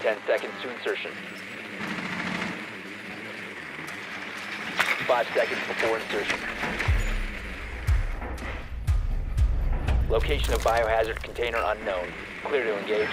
10 seconds to insertion. 5 seconds before insertion. Location of biohazard container unknown. Clear to engage.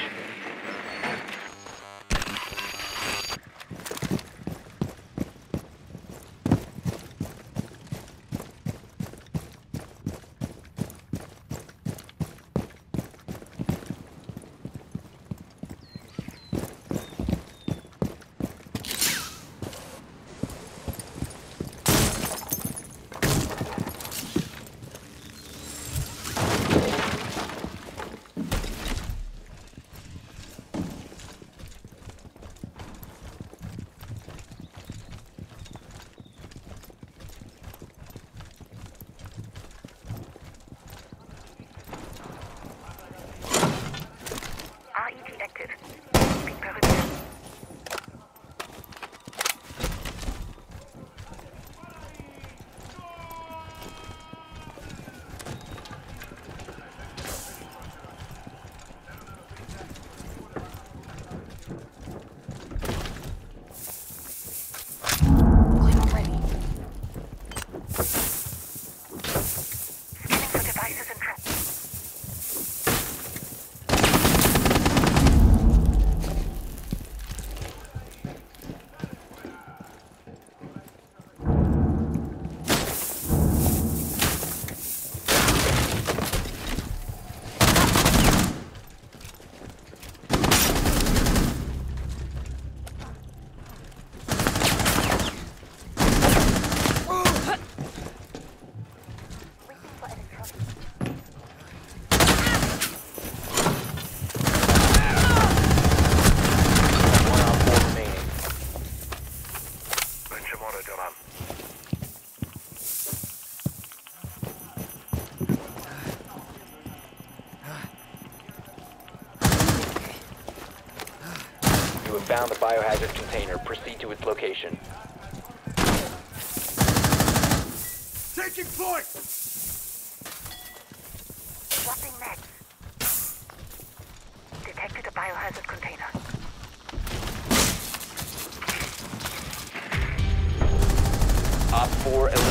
RET active. Speed perimeter. Oil ready. Scanning for devices and traps. You have found the biohazard container. Proceed to its location. Taking point! Swapping mags. Detected a biohazard container. Op 4 eliminated.